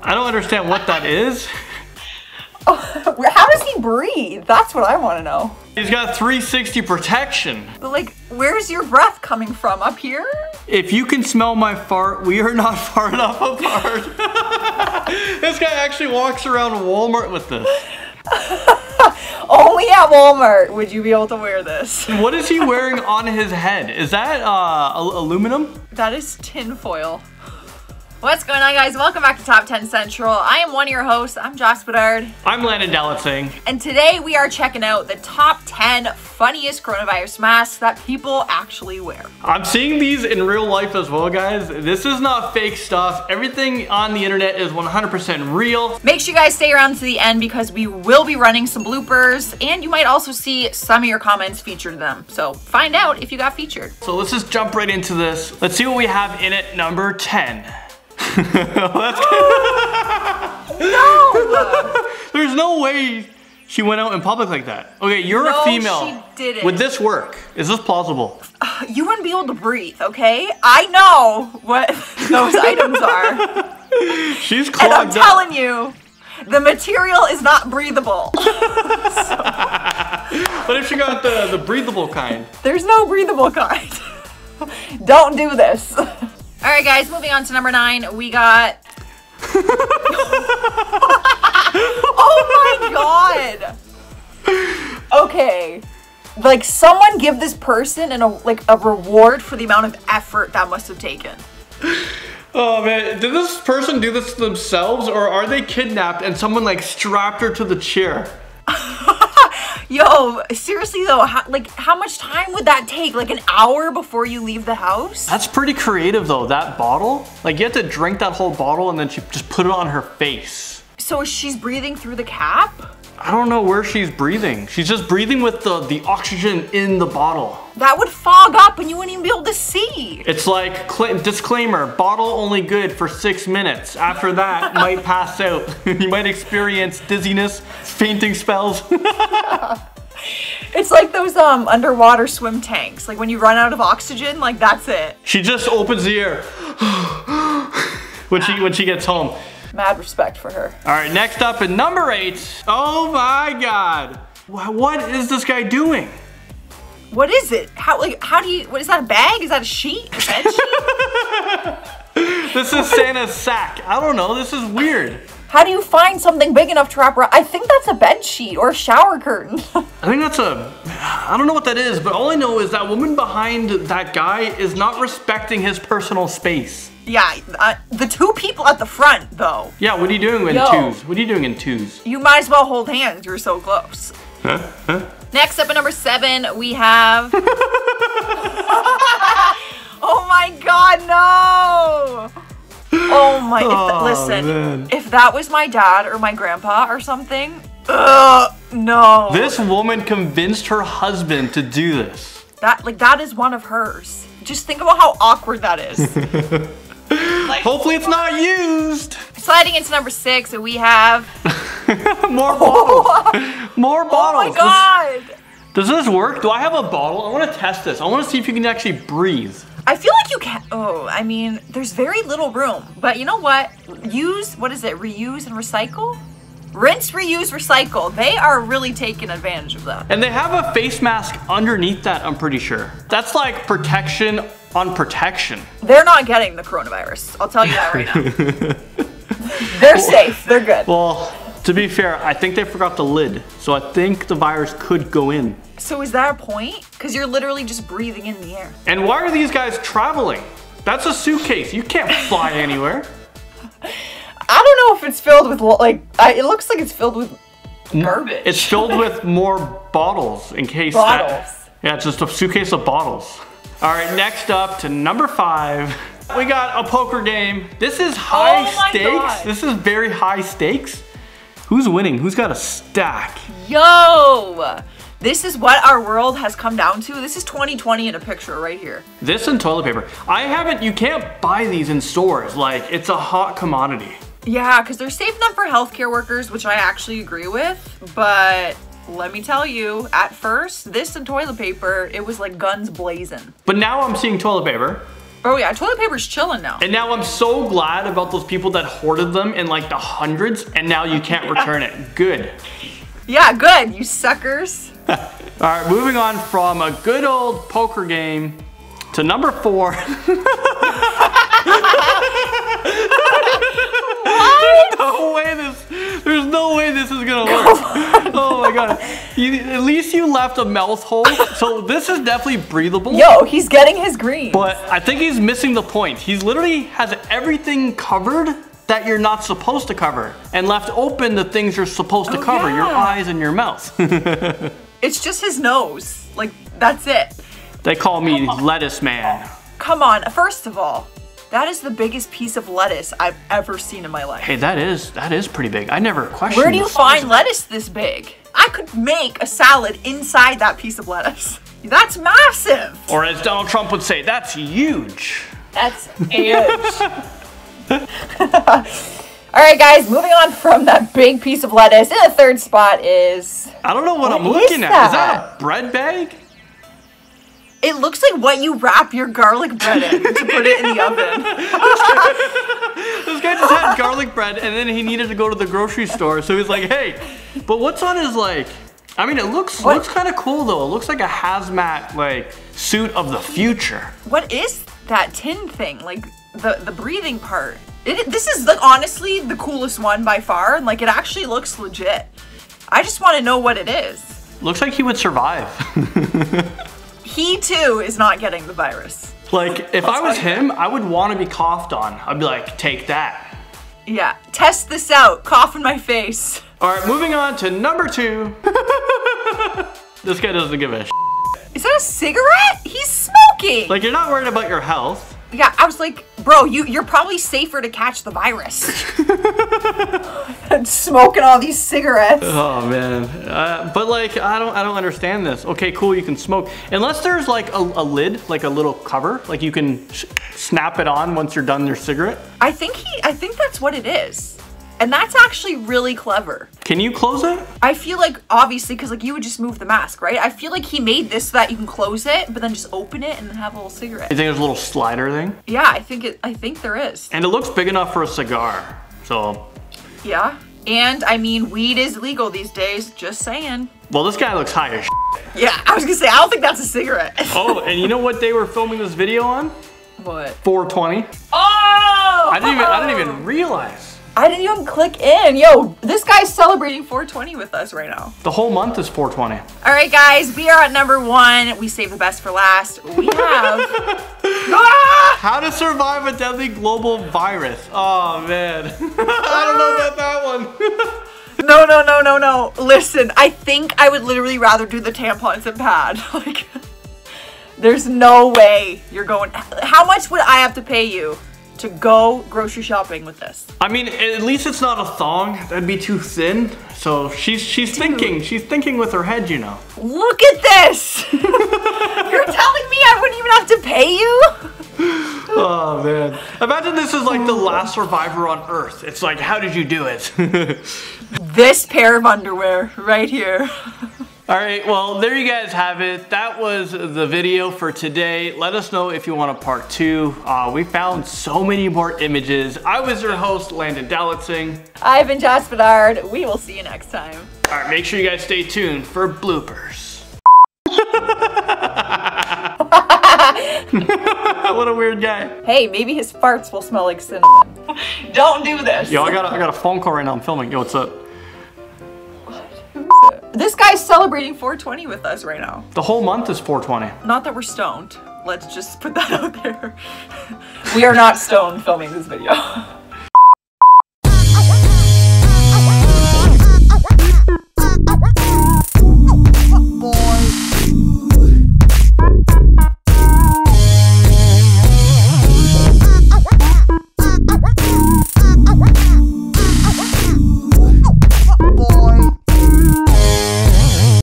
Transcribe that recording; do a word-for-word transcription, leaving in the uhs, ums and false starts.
I don't understand what that is. Oh, how does he breathe? That's what I want to know. He's got three sixty protection. But like, where's your breath coming from? Up here? If you can smell my fart, we are not far enough apart. This guy actually walks around Walmart with this. Only at Walmart would you be able to wear this. What is he wearing on his head? Is that uh, aluminum? That is tin foil. What's going on, guys? Welcome back to Top ten Central. I am one of your hosts. I'm Josh Bedard. I'm Landon Dallatsing. And today we are checking out the top ten funniest coronavirus masks that people actually wear. I'm seeing these in real life as well, guys. This is not fake stuff. Everything on the internet is one hundred percent real. Make sure you guys stay around to the end because we will be running some bloopers and you might also see some of your comments featured in them. So find out if you got featured. So let's just jump right into this. Let's see what we have in it. Number ten. That's No! There's no way she went out in public like that. Okay, you're no, a female. She didn't. Would this work? Is this plausible? Uh, you wouldn't be able to breathe, okay? I know what those items are. She's clogged And I'm up. telling you, the material is not breathable. So, but if she got the, the breathable kind? There's no breathable kind. Don't do this. All right, guys, moving on to number nine, we got... Oh my God. Okay. Like, someone give this person an, a, like a reward for the amount of effort that must have taken. Oh man, did this person do this to themselves or are they kidnapped and someone like strapped her to the chair? Yo, seriously though, how, like how much time would that take? Like an hour before you leave the house? That's pretty creative though, that bottle. Like you have to drink that whole bottle and then she just put it on her face. So she's breathing through the cap? I don't know where she's breathing. She's just breathing with the, the oxygen in the bottle. That would fog up and you wouldn't even be able to see. It's like, disclaimer, bottle only good for six minutes. After that, might pass out. You might experience dizziness, fainting spells. It's like those um underwater swim tanks. Like when you run out of oxygen, like that's it. She just opens the air when she when she gets home. Mad respect for her. All right, next up at number eight. Oh my God. What is this guy doing? What is it? How like how do you, what is that, a bag? Is that a sheet? A bed sheet? This is Santa's sack. I don't know, this is weird. How do you find something big enough to wrap around? I think that's a bed sheet or a shower curtain. I think that's a, I don't know what that is, but all I know is that woman behind that guy is not respecting his personal space. Yeah, uh, the two people at the front though. Yeah, what are you doing in Yo. twos? What are you doing in twos? You might as well hold hands, you're so close. Huh? Huh? Next up at number seven, we have... Oh my God, no! Oh my, if Oh, that, listen, man. if that was my dad or my grandpa or something, ugh, no. This woman convinced her husband to do this. That, like, that is one of hers. Just think about how awkward that is. Like, hopefully it's not used. Sliding into number six, we have... More bottles. More bottles. Oh my God. Does, does this work? Do I have a bottle? I want to test this. I want to see if you can actually breathe. I feel like you can, oh, I mean, there's very little room, but you know what? Use, what is it, reuse and recycle? Rinse, reuse, recycle. They are really taking advantage of that. And they have a face mask underneath that, I'm pretty sure. That's like protection on protection. They're not getting the coronavirus. I'll tell you that right now. They're safe, they're good. Well, to be fair, I think they forgot the lid. So I think the virus could go in. So is that a point? Because you're literally just breathing in the air. And why are these guys traveling? That's a suitcase. You can't fly anywhere. I don't know if it's filled with, like, I, it looks like it's filled with garbage. It's filled with more bottles in case Bottles. That, yeah, it's just a suitcase of bottles. All right, next up to number five. We got a poker game. This is high Oh my stakes. God. This is very high stakes. Who's winning? Who's got a stack? Yo! This is what our world has come down to. This is twenty twenty in a picture right here. This and toilet paper. I haven't, you can't buy these in stores. Like, it's a hot commodity. Yeah, because they're safe enough for healthcare workers, which I actually agree with. But let me tell you, at first, this and toilet paper, it was like guns blazing. But now I'm seeing toilet paper. Oh yeah, toilet paper's chilling now. And now I'm so glad about those people that hoarded them in like the hundreds and now you can't return it. Good. Yeah, good, you suckers. All right, moving on from a good old poker game to number four. There's no way this, there's no way this is gonna work. Oh my god. You, at least you left a mouth hole, so this is definitely breathable. Yo, he's getting his green. But I think he's missing the point. He's literally has everything covered that you're not supposed to cover, and left open the things you're supposed to oh, cover, yeah. your eyes and your mouth. It's just his nose. Like, that's it. They call me lettuce man. Come on, first of all, that is the biggest piece of lettuce I've ever seen in my life. Hey, that is that is pretty big. I never questioned. Where do you find lettuce this big? I could make a salad inside that piece of lettuce. That's massive. Or as Donald Trump would say, that's huge. That's huge. All right, guys, moving on from that big piece of lettuce. In the third spot is... I don't know what, what I'm looking at. Is that a bread bag? It looks like what you wrap your garlic bread in to put it in the oven. This guy just had garlic bread and then he needed to go to the grocery store. So he's like, hey, but what's on his like, I mean, it looks what? looks kind of cool though. It looks like a hazmat like suit of the future. What is that tin thing? Like the, the breathing part. It, this is like honestly the coolest one by far. Like it actually looks legit. I just want to know what it is. Looks like he would survive. He too is not getting the virus. Like, if I was him, I would want to be coughed on. I'd be like, take that. Yeah, test this out. Cough in my face. All right, moving on to number two. This guy doesn't give a shit. Is that a cigarette? He's smoking. Like, you're not worried about your health. Yeah, I was like, bro, you, you're probably safer to catch the virus. Smoking all these cigarettes. Oh man, uh, but like, I don't, I don't understand this. Okay, cool, you can smoke. Unless there's like a, a lid, like a little cover, like you can sh snap it on once you're done your cigarette. I think he, I think that's what it is. And that's actually really clever. Can you close it? I feel like, obviously, because like you would just move the mask, right? I feel like he made this so that you can close it, but then just open it and then have a little cigarette. You think there's a little slider thing? Yeah, I think it, I think there is. And it looks big enough for a cigar, so. Yeah, and I mean, weed is legal these days, just saying. Well, this guy looks high as shit. Yeah, I was gonna say, I don't think that's a cigarette. Oh, and you know what they were filming this video on? What? four twenty. Oh! I didn't even, I didn't even realize. I didn't even click in. Yo, this guy's celebrating four twenty with us right now. The whole month is four twenty. All right, guys, we are at number one. We saved the best for last. We have... ah! How to survive a deadly global virus. Oh, man. I don't know about that one. No, no, no, no, no. Listen, I think I would literally rather do the tampons and pad. Like, there's no way you're going... How much would I have to pay you to go grocery shopping with this? I mean, at least it's not a thong. That'd be too thin. So she's she's Dude. thinking. She's thinking with her head, you know. Look at this! You're telling me I wouldn't even have to pay you? Oh man. Imagine this is like the last survivor on Earth. It's like, how did you do it? This pair of underwear right here. All right, well, there you guys have it. That was the video for today. Let us know if you want a part two. Uh, we found so many more images. I was your host, Landon Dalitzing. I've been Josh Bedard. We will see you next time. All right, make sure you guys stay tuned for bloopers. What a weird guy. Hey, maybe his farts will smell like cinnamon. Don't do this. Yo, I got a, I got a phone call right now. I'm filming. Yo, what's up? This guy's celebrating four twenty with us right now. The whole month is four twenty. Not that we're stoned. Let's just put that out there. We are not stoned filming this video.